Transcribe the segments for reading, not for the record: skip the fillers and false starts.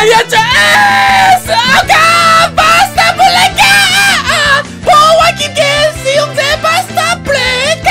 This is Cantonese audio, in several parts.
係一張 SL 卡 Buster Blade 破壞劍嘅使用者 Buster Blade。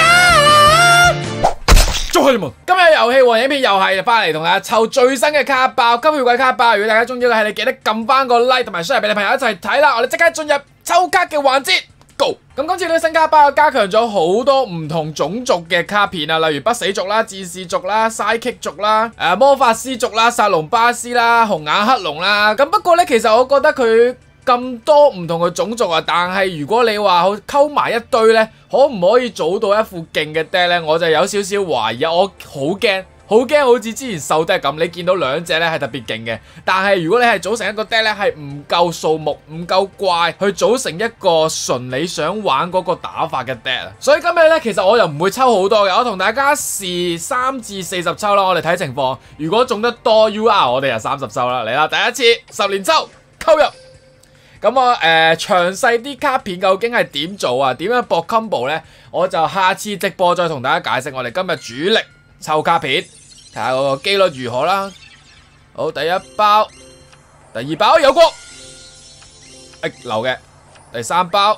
祝賀你們！今日遊戲和影片又係翻嚟同大家抽最新嘅卡包，今月季卡包。如果大家中意嘅係，你記得撳翻個 like 同埋 share 俾你朋友一齊睇啦。我哋即刻進入抽卡嘅環節。咁今次呢個新卡包加強咗好多唔同種族嘅卡片啊，例如不死族啦、戰士族啦、Psychic 族啦、魔法師族啦、薩隆巴斯啦、紅眼黑龍啦。咁不過呢，其實我覺得佢咁多唔同嘅種族啊，但係如果你話好溝埋一堆呢，可唔可以組到一副勁嘅 deck 呢？我就有少少懷疑，我好驚。好似之前獸 deck 咁，你見到兩隻咧係特別勁嘅，但係如果你係組成一個 deck 咧係唔夠數目、唔夠怪去組成一個純你想玩嗰個打法嘅 deck 啊，所以今日咧其實我又唔會抽好多嘅，我同大家試3至40抽啦，我哋睇情況，如果中得多 UR 我哋就30抽啦，嚟啦，第一次10連抽購入，咁我詳細啲卡片究竟係點做啊？點樣搏 combo 咧？我就下次直播再同大家解釋。我哋今日主力抽卡片。睇下個機率如何啦。好，第一包，第二包有過，流嘅。第三包，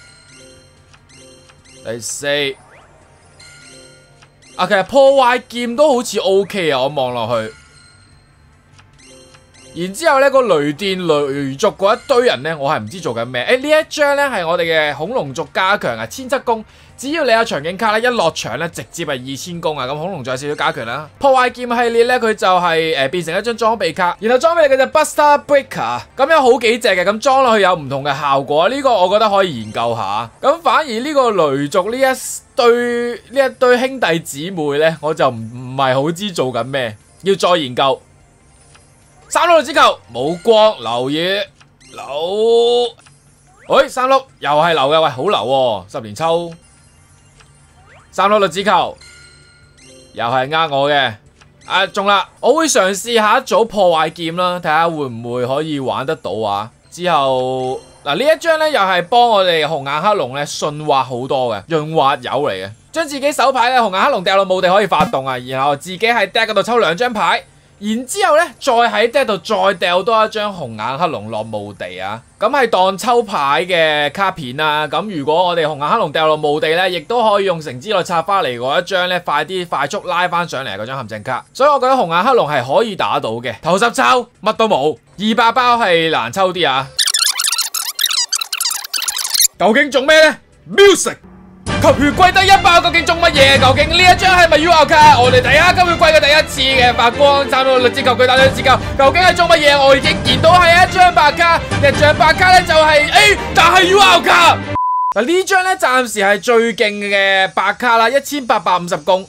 第四，其實破壞劍都好似 OK 啊，我望落去。然之後呢個雷電雷族嗰一堆人呢，我係唔知做緊咩。呢一張呢係我哋嘅恐龍族加強啊，千七攻。只要你有場景卡咧，一落場咧直接係2000攻啊！咁恐龍再有少少加強啦。破壞劍系列咧，佢就係變成一張裝備卡，然後裝備嘅就 Buster Breaker， 咁有好幾隻嘅，咁裝落去有唔同嘅效果。呢個我覺得可以研究下。咁反而呢個雷族呢一堆兄弟姊妹咧，我就唔係好知做緊咩，要再研究。三碌之球冇光，流嘢流，喂三碌又係流嘅，喂好流喎，10連抽。3碌子球又係我嘅，中啦！我會嘗試下一組破壞劍啦，睇下會唔會可以玩得到啊！之後嗱呢一張咧又係幫我哋紅眼黑龍咧順滑好多嘅潤滑油嚟嘅，將自己手牌咧紅眼黑龍掉落墓地可以發動啊，然後自己喺 deck 嗰度抽2張牌。然之後咧，再喺 deck 度再掉多一張紅眼黑龍落墓地啊！咁係當抽牌嘅卡片啊！咁如果我哋紅眼黑龍掉落墓地咧，亦都可以用城之內拆翻嚟嗰一張咧，快速拉翻上嚟嗰張陷阱卡。所以我覺得紅眼黑龍係可以打到嘅。頭10抽乜都冇，200包係難抽啲啊！究竟中咩咧 ？Music。吸血鬼第1包究竟中乜嘢？究竟呢一張係咪 UR 卡？我哋第一吸血鬼嘅第一次嘅發光3到6支球，佢打2支球，究竟係中乜嘢？我已經見到係一張白卡，一張白卡咧就係但係 UR 卡。嗱呢張咧暫時係最勁嘅白卡啦，1850攻，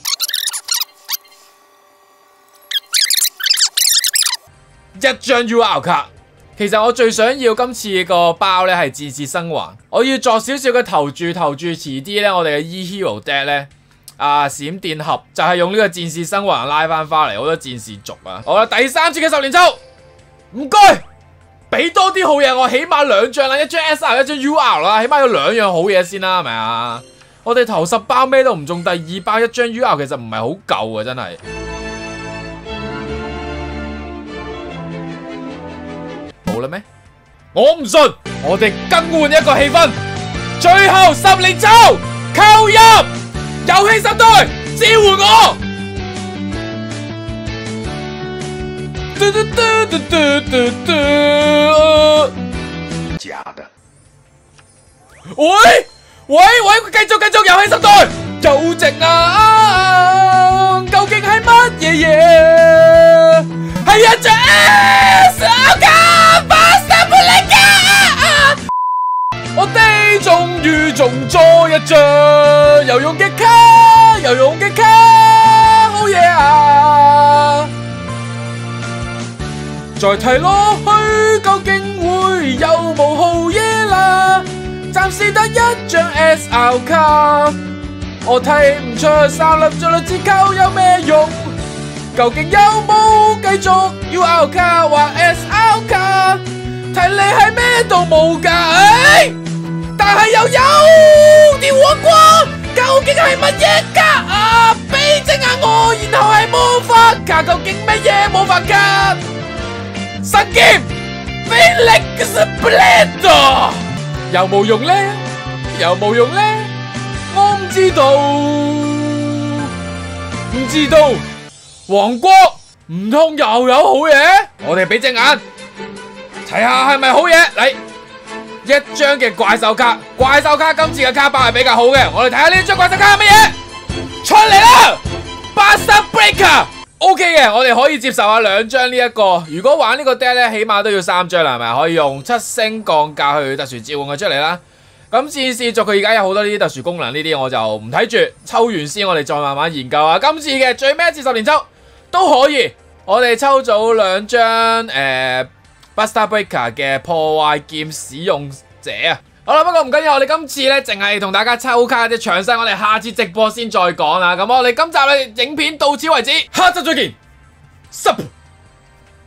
一張 UR 卡。其實我最想要今次個包咧係戰士生還，我要作少少嘅投注，遲啲咧我哋嘅 E-Hero deck 咧閃電俠就係用呢個戰士生還拉翻嚟，好多戰士族啊！好啦，第3次嘅10連抽，唔該，俾多啲好嘢我，起碼2張啦，一張 SR 一張 UR 啦，起碼有2樣好嘢先啦，係咪啊？我哋頭10包咩都唔中，第2包一張 UR 其實唔係好夠啊，真係。冇啦咩？我唔信，我哋更換一個氣氛。最後10連抽，購入遊戲實袋，召喚我。假的。喂，繼續遊戲實袋，有剩啊！究竟係乜嘢嘢？係一張 SL 卡 Buster Blade， 我哋終於中咗一張有用嘅卡，好嘢啊！再睇落去，究竟會有冇好嘢啦？暫時得一張 SL 卡，我睇唔出3粒咗支球有咩用。究竟有冇繼續 UR 卡或 SL 卡？睇你係咩都冇㗎，但係又有啲黃瓜，究竟係乜嘢卡啊？俾隻眼我，然後係魔法卡，究竟乜嘢魔法卡？ 神劍 Felix Blade 有冇用呢？有冇用呢？我唔知道，唔知道。王國唔通又有好嘢？我哋俾隻眼睇下係咪好嘢。嚟一張嘅怪獸卡，怪獸卡今次嘅卡包係比較好嘅。我哋睇下呢張怪獸卡係乜嘢？出嚟啦 Buster Breaker。OK 嘅，我哋可以接受下2張呢一個。如果玩呢個 deck 咧，起碼都要3張啦，係咪？可以用7星降價去特殊召喚佢出嚟啦。咁戰士族佢而家有好多呢啲特殊功能，呢啲我就唔睇住，抽完先我哋再慢慢研究啊。今次嘅最尾一次10連抽都可以，我哋抽到2張Buster Breaker 嘅破壞劍使用者啊。好啦，不過唔緊要，我哋今次咧淨係同大家抽卡嘅詳細，我哋下次直播先再講啦。咁我哋今集嘅影片到此為止，下集再見。